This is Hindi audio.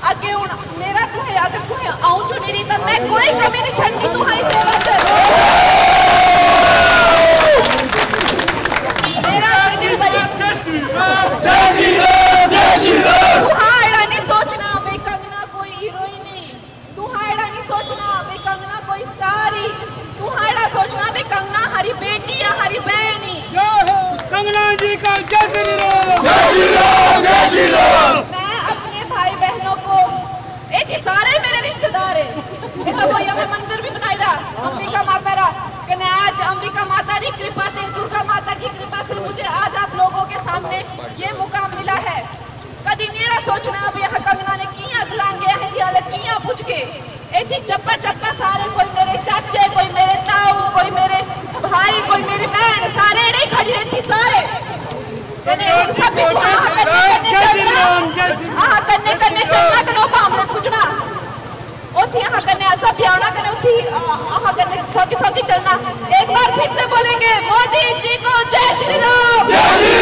अगे हूं मेरा तुहे अगर तुहे आऊं जो नहीं तो मैं कोई कमी नहीं छड़नी तुम्हारी सेवा से। मेरा जय श्री राम तुहाड़ा नहीं सोचना भाई कंगना कोई हीरोइन नहीं, तुहाड़ा नहीं सोचना भाई कंगना कोई स्टार ही, तुहाड़ा सोचना भाई कंगना हरी बेटी या हरी बहन ही। कंगना जी का जय श्री राम। मैं अपने भाई बहनों को ये सारे मेरे रिश्तेदार है तो वो मैं मंदिर भी बनाई रहा अंबिका माता रा कने आज अंबिका माता की कृपा से दुर्गा माता की कृपा से मुझे आज आप लोगों के सामने ये मुकाम मिला है। कदी नीड़ा सोचना अब यहाँ कंगना ने किया दिलान गया है कि अलग किया पूछ के ऐसी चप्पा चप्पा सारे कोई मेरे चाचे कोई मेरे ताऊ कोई मेरे भाई कोई मेरी बहन सारे नहीं खड़ी रहती सारे कन्ने चलना करो पामने पूछना ओथी यहाँ कन्ने ऐसा ब्याना करे ओथी यहाँ कन्ने सौगी सौगी चलना। एक बार फिर से बोलेंगे मोदी जी को जय श्री राम।